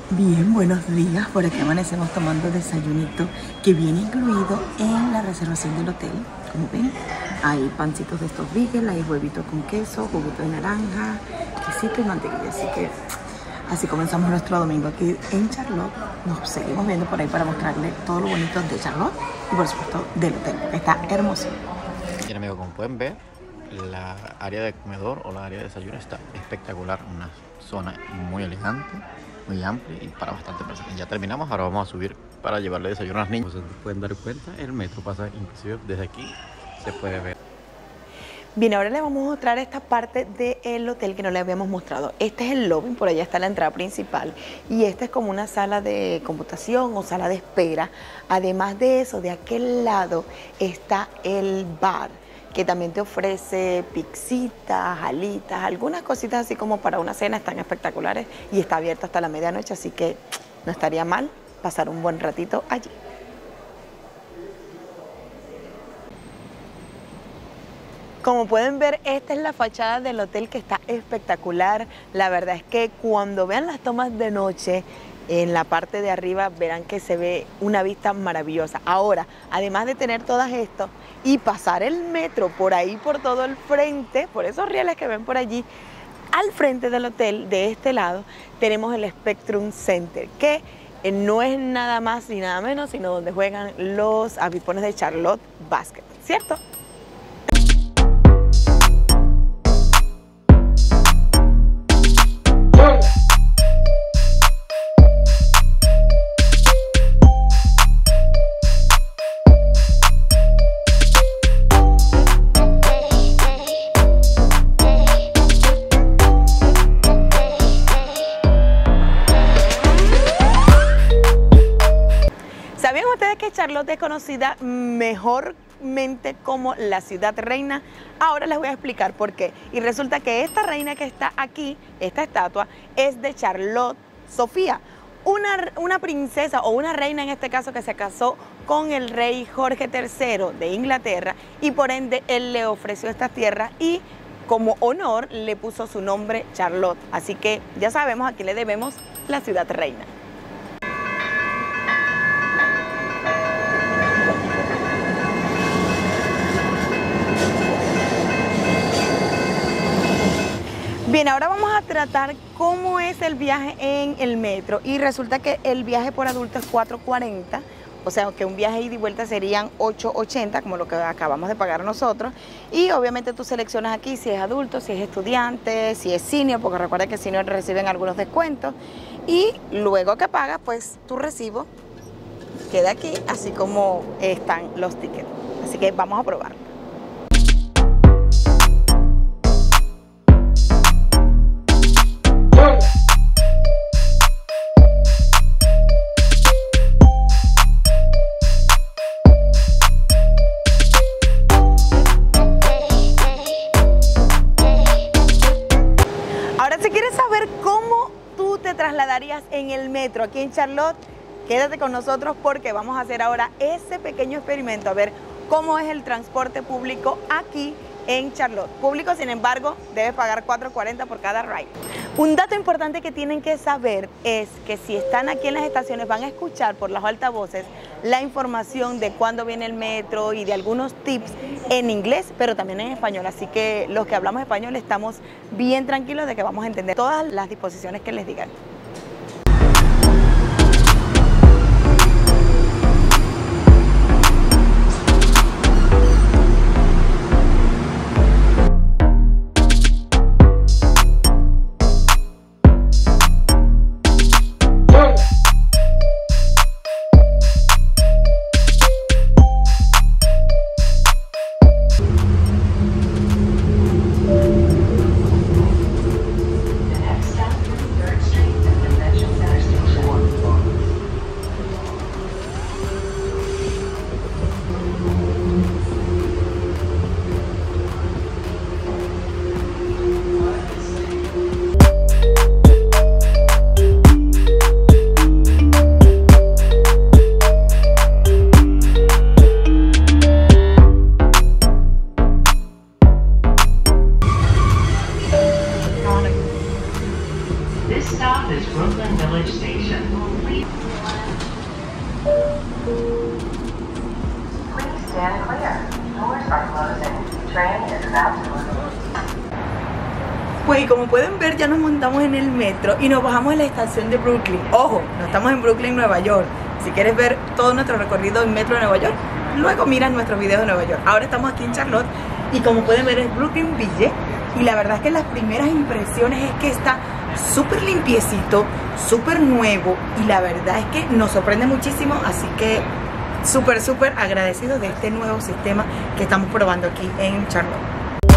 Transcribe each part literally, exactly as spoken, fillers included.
Bien, buenos días. Por aquí amanecemos tomando desayunito que viene incluido en la reservación del hotel. Como ven, hay pancitos de estos Beagle, hay huevitos con queso, juguito de naranja, quesito y mantequilla. Así que así comenzamos nuestro domingo aquí en Charlotte. Nos seguimos viendo por ahí para mostrarles todo lo bonito de Charlotte y por supuesto del hotel, que está hermoso. Bien amigos, como pueden ver, la área de comedor o la área de desayuno está espectacular. Una zona muy elegante, muy amplia y para bastante personas. Ya terminamos, ahora vamos a subir para llevarle desayuno a las niñas. Como se pueden dar cuenta, el metro pasa inclusive desde aquí, se puede ver. Bien, ahora les vamos a mostrar esta parte del hotel que no les habíamos mostrado. Este es el lobby, por allá está la entrada principal y esta es como una sala de computación o sala de espera. Además de eso, de aquel lado está el bar, que también te ofrece pizzitas, alitas, algunas cositas así como para una cena, están espectaculares y está abierto hasta la medianoche, así que no estaría mal pasar un buen ratito allí. Como pueden ver, esta es la fachada del hotel que está espectacular. La verdad es que cuando vean las tomas de noche, en la parte de arriba verán que se ve una vista maravillosa. Ahora, además de tener todo esto y pasar el metro por ahí, por todo el frente, por esos rieles que ven por allí, al frente del hotel, de este lado, tenemos el Spectrum Center, que no es nada más ni nada menos, sino donde juegan los avipones de Charlotte Basket, ¿cierto? ¿Sabían ustedes que Charlotte es conocida mejormente como la ciudad reina? Ahora les voy a explicar por qué. Y resulta que esta reina que está aquí, esta estatua, es de Charlotte Sofía, una, una princesa o una reina en este caso que se casó con el rey Jorge tercero de Inglaterra y por ende él le ofreció esta tierra y como honor le puso su nombre Charlotte. Así que ya sabemos a quién le debemos la ciudad reina. Bien, ahora vamos a tratar cómo es el viaje en el metro y resulta que el viaje por adulto es cuatro cuarenta, o sea que un viaje ida y vuelta serían ocho ochenta, como lo que acabamos de pagar nosotros, y obviamente tú seleccionas aquí si es adulto, si es estudiante, si es senior, porque recuerda que senior reciben algunos descuentos, y luego que pagas, pues tu recibo queda aquí, así como están los tickets. Así que vamos a probarlo. Ahora, si quieres saber cómo tú te trasladarías en el metro aquí en Charlotte, quédate con nosotros porque vamos a hacer ahora ese pequeño experimento, a ver cómo es el transporte público aquí en Charlotte. Público, sin embargo, debes pagar cuatro cuarenta por cada ride. Un dato importante que tienen que saber es que si están aquí en las estaciones van a escuchar por los altavoces la información de cuándo viene el metro y de algunos tips en inglés, pero también en español. Así que los que hablamos español estamos bien tranquilos de que vamos a entender todas las disposiciones que les digan. Pues y como pueden ver, ya nos montamos en el metro y nos bajamos en la estación de Brooklyn. Ojo, no estamos en Brooklyn, Nueva York. Si quieres ver todo nuestro recorrido en metro de Nueva York, luego miras nuestros videos de Nueva York. Ahora estamos aquí en Charlotte y como pueden ver es Brooklyn Village. Y la verdad es que las primeras impresiones es que está súper limpiecito, súper nuevo. Y la verdad es que nos sorprende muchísimo, así que súper, súper agradecidos de este nuevo sistema que estamos probando aquí en Charlotte.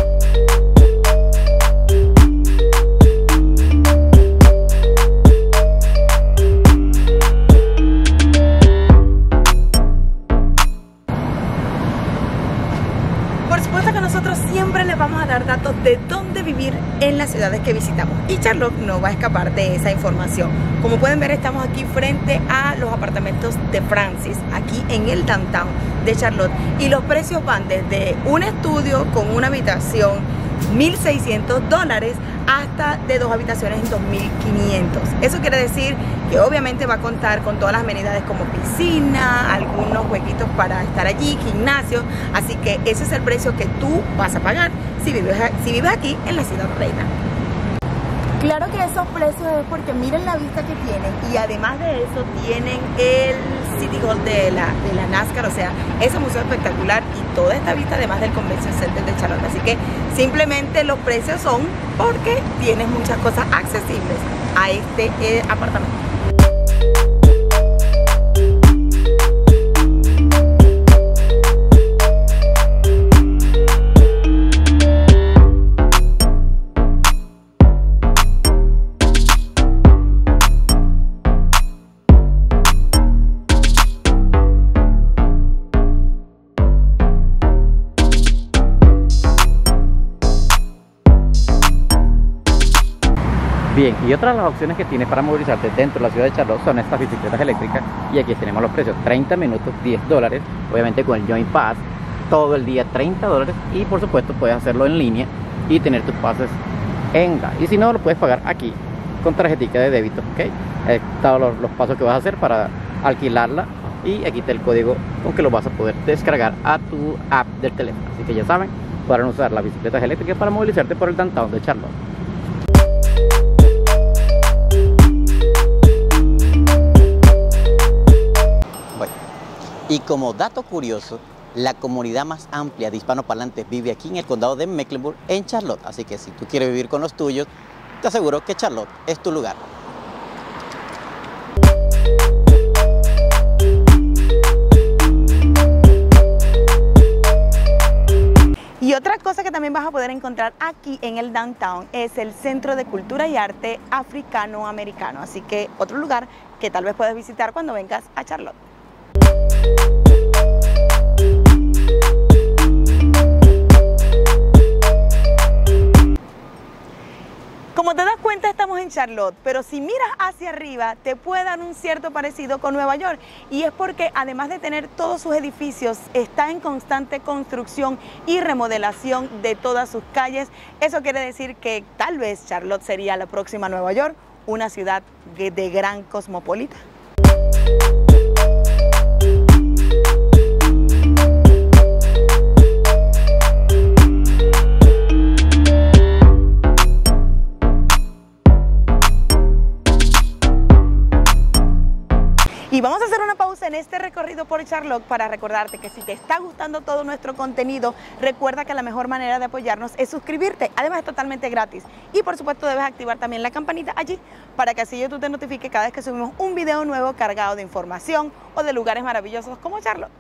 Por supuesto que nosotros siempre les vamos a dar datos de dónde vivir en las ciudades que visitamos y Charlotte no va a escapar de esa información. Como pueden ver, estamos aquí frente a los apartamentos de Francis, aquí en el downtown de Charlotte, y los precios van desde un estudio con una habitación mil seiscientos dólares hasta de dos habitaciones en dos mil quinientos. Eso quiere decir que obviamente va a contar con todas las amenidades como piscina, algunos jueguitos para estar allí, gimnasio, así que ese es el precio que tú vas a pagar si vives, si vives aquí en la Ciudad Reina. Claro que esos precios es porque miren la vista que tienen y además de eso tienen el City Hall de la, de la NASCAR, o sea, ese museo espectacular y toda esta vista además del Convention Center de Charlotte. Así que simplemente los precios son porque tienes muchas cosas accesibles a este eh, apartamento. Bien, y otra de las opciones que tienes para movilizarte dentro de la ciudad de Charlotte son estas bicicletas eléctricas, y aquí tenemos los precios: treinta minutos, diez dólares, obviamente con el Joint Pass, todo el día treinta dólares, y por supuesto puedes hacerlo en línea y tener tus pases en la, y si no lo puedes pagar aquí con tarjetita de débito, ¿ok? Todos los, los pasos que vas a hacer para alquilarla, y aquí está el código con que lo vas a poder descargar a tu app del teléfono, así que ya saben, podrán usar las bicicletas eléctricas para movilizarte por el downtown de Charlotte. Y como dato curioso, la comunidad más amplia de hispanoparlantes vive aquí en el condado de Mecklenburg, en Charlotte. Así que si tú quieres vivir con los tuyos, te aseguro que Charlotte es tu lugar. Y otra cosa que también vas a poder encontrar aquí en el downtown es el Centro de Cultura y Arte Africano-Americano. Así que otro lugar que tal vez puedes visitar cuando vengas a Charlotte. Como te das cuenta, estamos en Charlotte, pero si miras hacia arriba te puede dar un cierto parecido con Nueva York, y es porque además de tener todos sus edificios, está en constante construcción y remodelación de todas sus calles. Eso quiere decir que tal vez Charlotte sería la próxima Nueva York, una ciudad de gran cosmopolita. Y vamos a hacer una pausa en este recorrido por Charlotte para recordarte que si te está gustando todo nuestro contenido, recuerda que la mejor manera de apoyarnos es suscribirte. Además es totalmente gratis. Y por supuesto debes activar también la campanita allí para que así yo tú te notifique cada vez que subimos un video nuevo cargado de información o de lugares maravillosos como Charlotte.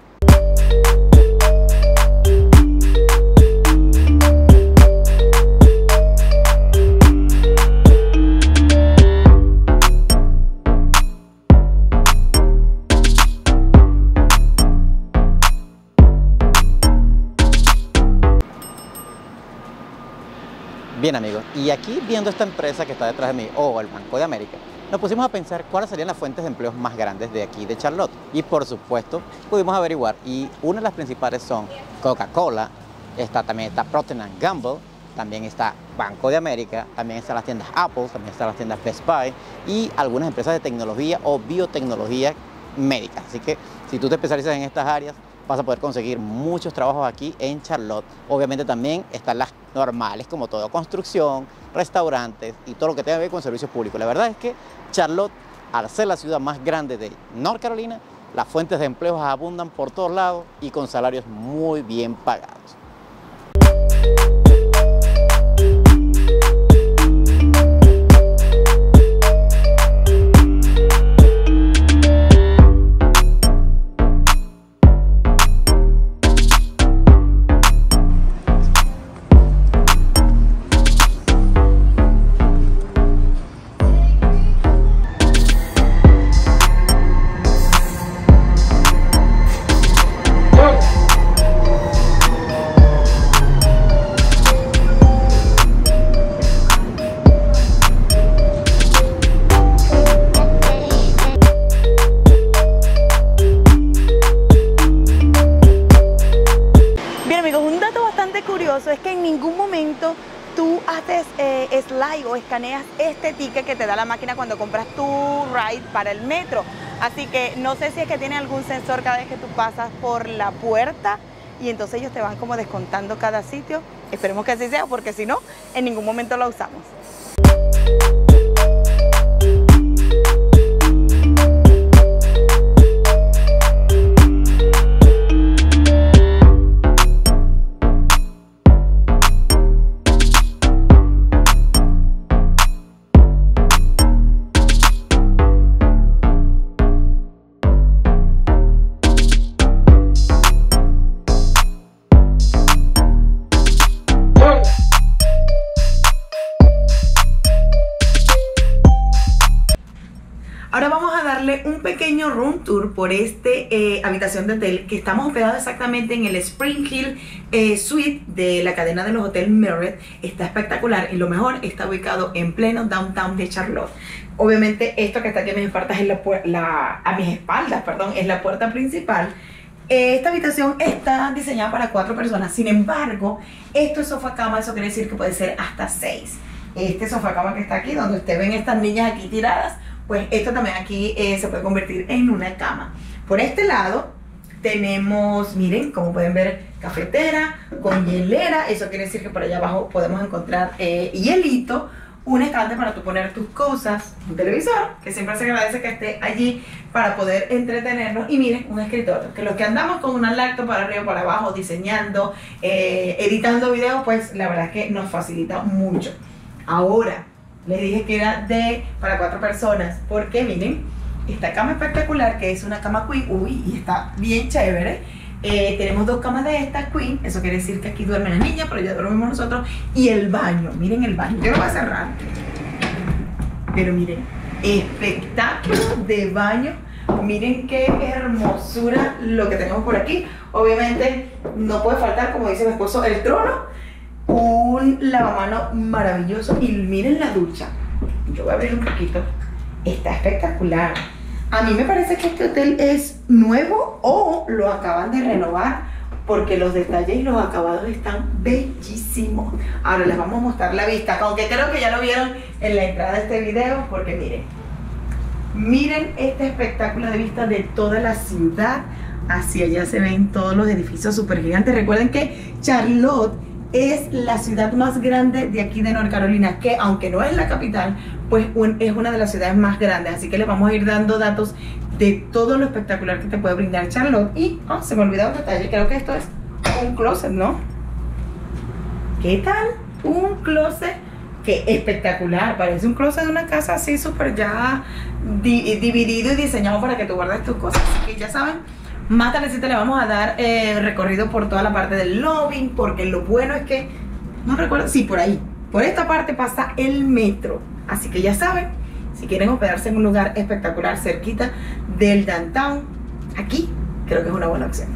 Bien amigos, y aquí viendo esta empresa que está detrás de mí, o el Banco de América, nos pusimos a pensar cuáles serían las fuentes de empleos más grandes de aquí de Charlotte. Y por supuesto pudimos averiguar, y una de las principales son Coca-Cola, está, también está Procter and Gamble, también está Banco de América, también están las tiendas Apple, también están las tiendas Best Buy y algunas empresas de tecnología o biotecnología médica. Así que si tú te especializas en estas áreas, vas a poder conseguir muchos trabajos aquí en Charlotte. Obviamente también están las normales, como todo, construcción, restaurantes y todo lo que tenga que ver con servicios públicos. La verdad es que Charlotte, al ser la ciudad más grande de North Carolina, las fuentes de empleos abundan por todos lados y con salarios muy bien pagados. Es que en ningún momento tú haces eh, slide o escaneas este ticket que te da la máquina cuando compras tu ride para el metro. Así que no sé si es que tiene algún sensor cada vez que tú pasas por la puerta y entonces ellos te van como descontando cada sitio. Esperemos que así sea, porque si no, en ningún momento lo usamos. Ahora vamos a darle un pequeño room tour por este eh, habitación de hotel que estamos hospedados exactamente en el Spring Hill eh, Suite de la cadena de los hoteles Marriott. Está espectacular y lo mejor, está ubicado en pleno downtown de Charlotte. Obviamente esto que está aquí a mis espaldas es la, la, a mis espaldas, perdón, es la puerta principal. Esta habitación está diseñada para cuatro personas, sin embargo, esto es sofá cama, eso quiere decir que puede ser hasta seis. Este sofá cama que está aquí, donde ustedes ven estas niñas aquí tiradas, pues esto también aquí eh, se puede convertir en una cama. Por este lado tenemos, miren, como pueden ver, cafetera con hielera. Eso quiere decir que por allá abajo podemos encontrar eh, hielito, un estante para tú poner tus cosas, un televisor, que siempre se agradece que esté allí para poder entretenernos. Y miren, un escritorio, que los que andamos con una laptop para arriba, para abajo, diseñando, eh, editando videos, pues la verdad es que nos facilita mucho. Ahora, les dije que era de para cuatro personas, porque miren, esta cama espectacular, que es una cama queen, uy, y está bien chévere. Eh, tenemos dos camas de estas queen, eso quiere decir que aquí duermen las niñas, pero ya dormimos nosotros. Y el baño, miren el baño, yo lo voy a cerrar, pero miren, espectáculo de baño. Miren qué hermosura lo que tenemos por aquí. Obviamente no puede faltar, como dice mi esposo, el trono, un lavamanos maravilloso. Y miren la ducha, yo voy a abrir un poquito, está espectacular. A mí me parece que este hotel es nuevo o lo acaban de renovar, porque los detalles y los acabados están bellísimos. Ahora les vamos a mostrar la vista, aunque creo que ya lo vieron en la entrada de este video, porque miren, miren este espectáculo de vista de toda la ciudad. Hacia allá se ven todos los edificios súper gigantes. Recuerden que Charlotte es la ciudad más grande de aquí de North Carolina, que aunque no es la capital, pues un, es una de las ciudades más grandes. Así que les vamos a ir dando datos de todo lo espectacular que te puede brindar Charlotte. Y, oh, se me olvidó un detalle, creo que esto es un closet, ¿no? ¿Qué tal? Un closet que espectacular, parece un closet de una casa así súper ya di dividido y diseñado para que tú guardes tus cosas. Así que ya saben, más tardecita le vamos a dar eh, recorrido por toda la parte del lobby, porque lo bueno es que, no recuerdo, sí, por ahí, por esta parte pasa el metro. Así que ya saben, si quieren hospedarse en un lugar espectacular cerquita del downtown, aquí creo que es una buena opción.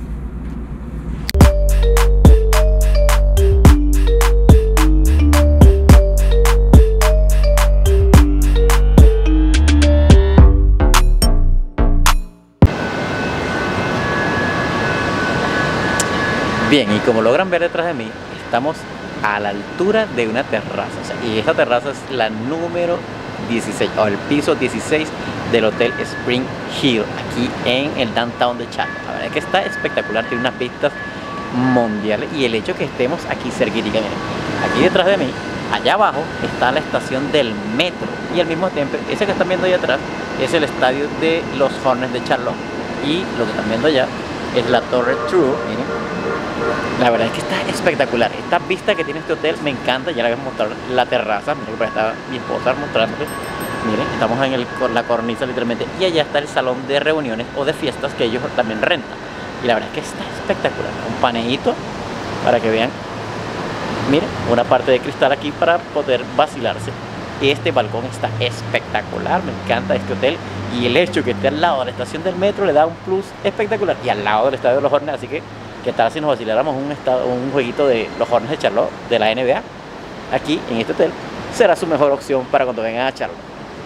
Bien, y como logran ver detrás de mí, estamos a la altura de una terraza, o sea, y esta terraza es la número dieciséis, o el piso dieciséis del Hotel Spring Hill, aquí en el downtown de Charlotte. verdad es que está espectacular, tiene unas vistas mundiales y el hecho que estemos aquí cerquita, miren, aquí detrás de mí, allá abajo está la estación del metro y al mismo tiempo, ese que están viendo ahí atrás es el estadio de los Hornets de Charlotte y lo que están viendo allá es la Torre True, miren. La verdad es que está espectacular. Esta vista que tiene este hotel me encanta. Ya la voy a mostrar la terraza. Miren que por ahí está mi esposa mostrándote. Miren, estamos en el, la cornisa literalmente. Y allá está el salón de reuniones o de fiestas que ellos también rentan. Y la verdad es que está espectacular. Un panejito para que vean. Miren, una parte de cristal aquí para poder vacilarse. Este balcón está espectacular. Me encanta este hotel. Y el hecho que esté al lado de la estación del metro le da un plus espectacular. Y al lado del estadio de los Hornets. Así que ¿qué tal si nos vaciláramos un, estado, un jueguito de los Hornets de Charlotte, de la N B A? Aquí, en este hotel, será su mejor opción para cuando vengan a Charlotte.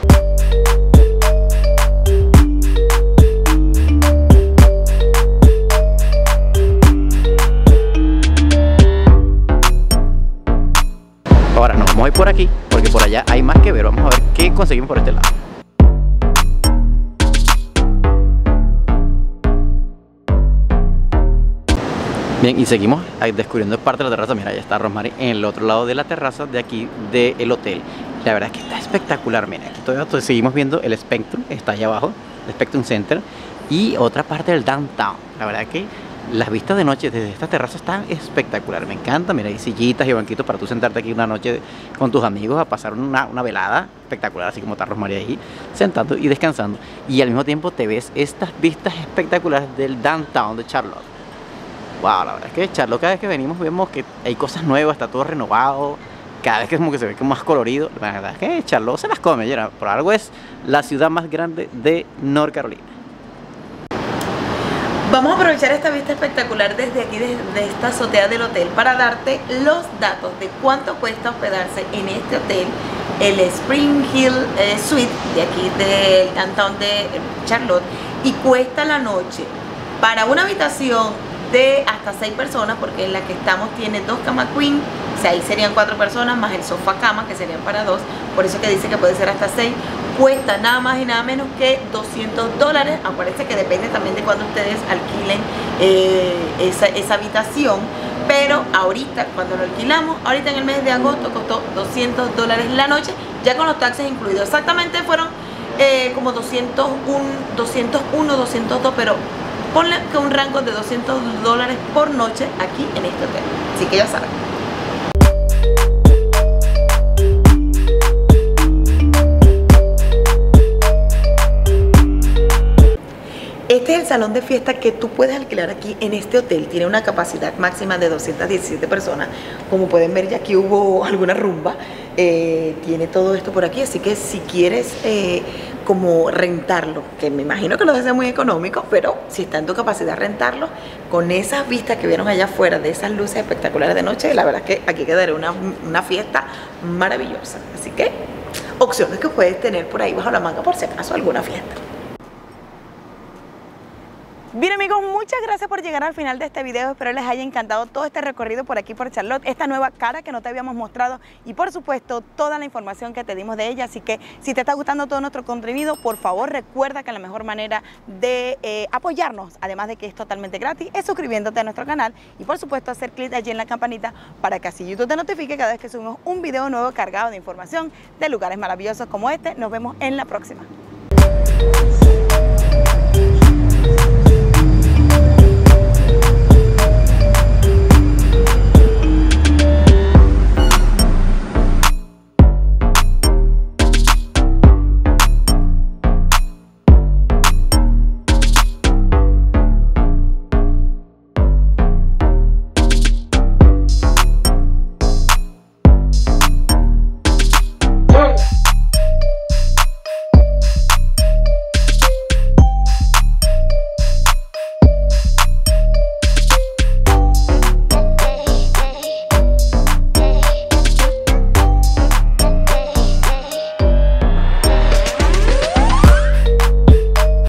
Ahora nos vamos a ir por aquí, porque por allá hay más que ver. Vamos a ver qué conseguimos por este lado. Bien, y seguimos descubriendo parte de la terraza. Mira, ya está Rosemary en el otro lado de la terraza de aquí del hotel. La verdad es que está espectacular. Mira, aquí todavía seguimos viendo el Spectrum, está allá abajo, el Spectrum Center, y otra parte del downtown. La verdad es que las vistas de noche desde esta terraza están espectaculares. Me encanta. Mira, hay sillitas y banquitos para tú sentarte aquí una noche con tus amigos a pasar una, una velada espectacular, así como está Rosemary ahí sentando y descansando. Y al mismo tiempo te ves estas vistas espectaculares del downtown de Charlotte. Wow, la verdad es que Charlotte, cada vez que venimos vemos que hay cosas nuevas, está todo renovado, cada vez que es como que se ve como más colorido. La verdad es que Charlotte se las come, ya, por algo es la ciudad más grande de North Carolina. Vamos a aprovechar esta vista espectacular desde aquí, desde esta azotea del hotel, para darte los datos de cuánto cuesta hospedarse en este hotel, el Spring Hill eh, Suite de aquí del downtown de Charlotte, y cuesta la noche para una habitación de hasta seis personas, porque en la que estamos tiene dos camas queen, o sea, ahí serían cuatro personas, más el sofá cama, que serían para dos, por eso que dice que puede ser hasta seis, cuesta nada más y nada menos que doscientos dólares, acuérdense que depende también de cuando ustedes alquilen eh, esa, esa habitación, pero ahorita, cuando lo alquilamos, ahorita en el mes de agosto costó doscientos dólares la noche, ya con los taxes incluidos, exactamente fueron eh, como doscientos uno, doscientos dos, pero ponle que un rango de doscientos dólares por noche aquí en este hotel. Así que ya saben. Este es el salón de fiesta que tú puedes alquilar aquí en este hotel. Tiene una capacidad máxima de doscientas diecisiete personas. Como pueden ver, ya aquí hubo alguna rumba. Eh, tiene todo esto por aquí, así que si quieres eh, como rentarlo, que me imagino que lo debe ser muy económico, pero si está en tu capacidad rentarlo, con esas vistas que vieron allá afuera, de esas luces espectaculares de noche, la verdad es que aquí quedaría una, una fiesta maravillosa. Así que opciones que puedes tener por ahí bajo la manga por si acaso alguna fiesta. Bien amigos, muchas gracias por llegar al final de este video, espero les haya encantado todo este recorrido por aquí por Charlotte, esta nueva cara que no te habíamos mostrado y por supuesto toda la información que te dimos de ella, así que si te está gustando todo nuestro contenido, por favor recuerda que la mejor manera de eh, apoyarnos, además de que es totalmente gratis, es suscribiéndote a nuestro canal y por supuesto hacer clic allí en la campanita para que así YouTube te notifique cada vez que subimos un video nuevo cargado de información de lugares maravillosos como este. Nos vemos en la próxima.